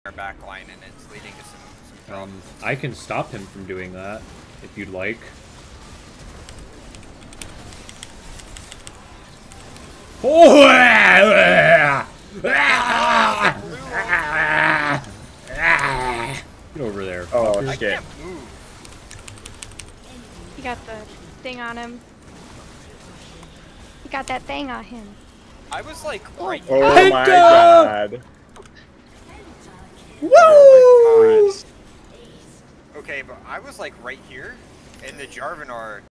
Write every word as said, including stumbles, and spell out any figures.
our back line, and it's leading to some, some Um, I can stop him from doing that, if you'd like. Oh! Get over there. Oh, fucker. I shit. can't move. He got the thing on him. He got that thing on him. I was like right Oh Penta! my god. Woo! Oh my god. Okay, but I was like right here, and the Jarvan are